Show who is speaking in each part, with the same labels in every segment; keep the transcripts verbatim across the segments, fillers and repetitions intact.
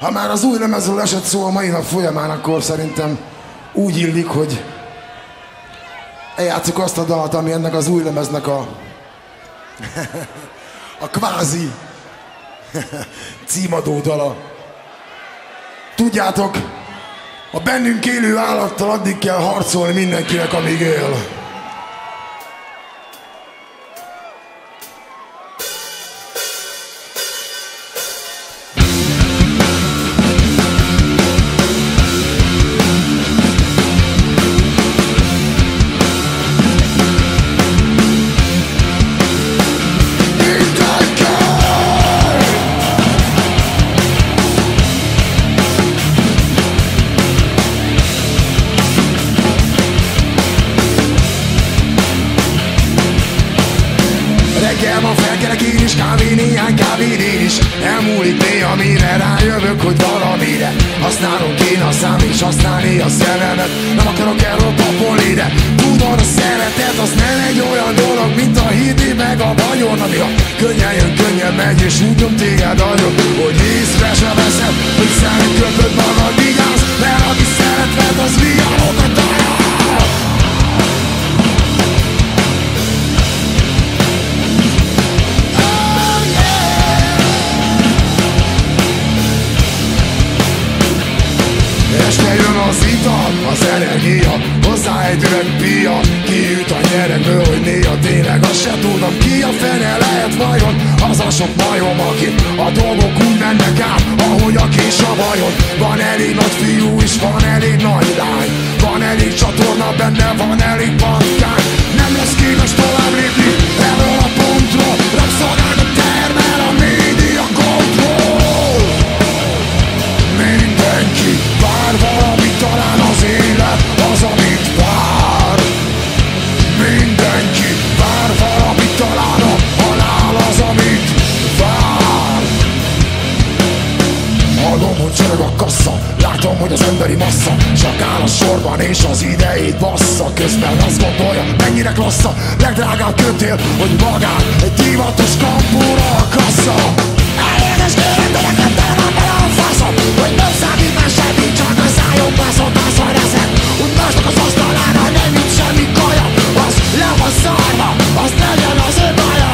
Speaker 1: Ha már az új lemezről esett szó a mai nap folyamán, akkor szerintem úgy illik, hogy eljátszuk azt a dalt, ami ennek az új lemeznek a a kvázi címadó dala. Tudjátok, a bennünk élő állattal addig kell harcolni mindenkinek, amíg él. Felkelek én is, kávé néhány kávéd én is. Elmúlik néha, mire rájövök, hogy valamire használom kéne a szám és használni a szememet. Nem akarok erről papolni, de tudod, a szeretet az nem egy olyan dolog, mint a hídé meg a vagyon, ami ha könnyen jön, könnyen megy, és úgy nyom téged agyon, hogy észre se veszed, hogy szemköpöd magad, vigyázz, mert aki szereted, az vigyárokat talál. Este jön az ital, az energia, hozzá egy öreg pia. Kiüt a nyerekből, hogy néha tényleg azt se tudom, ki a fene lehet vajon. Az a sok majom, akit a dolgok úgy mennek át, ahogy a kés a vajon. Van elég nagy fiú és van elég nagy lány, van elég csatorna benne, van elég patkány. Nem lesz képes tovább lépni erről a pontról, rabszolgákat termel a média kontroll. Mindenki vár valamit, talán az élet az, amit vár. Mindenki vár valamit, talán a halál az, amit vár. Hallom, hogy csörög a kassa, látom, hogy az emberi massza csak áll a sorban és az idejét bassza. Közben azt gondolja, mennyire klassza, legdrágább kötél, hogy magát egy divatos kampóra a kassa. Elégés kérem, de nekem tele van bele a faszom, hogy nem számít már semmi, csak a szájon baszott, baszol eszed. Úgy másnak az asztalára nem jut semmi kaja, az le van szarva, az legyen az ő baja.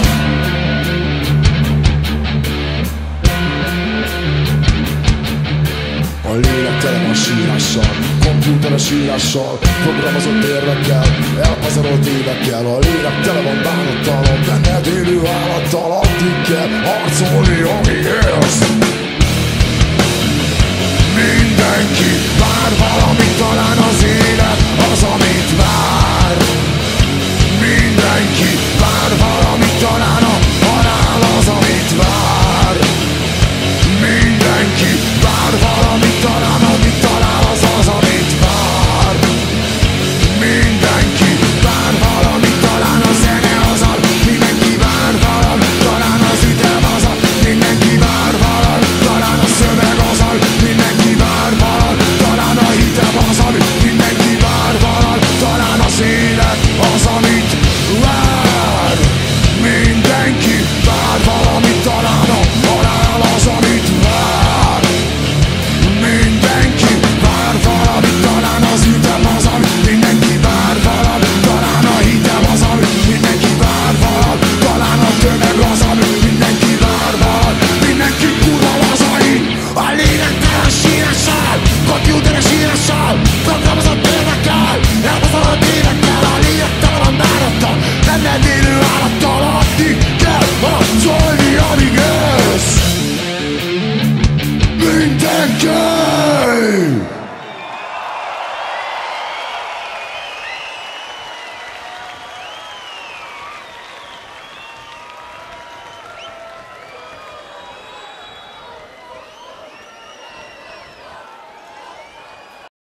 Speaker 1: A lélek tele van sírással, kompjúteres írással, programozott érvekkel, elpazarolt évekkel. A lélek tele van bánattal, a benned élő állattal, addig kell harcolni, amíg élsz. Mindenki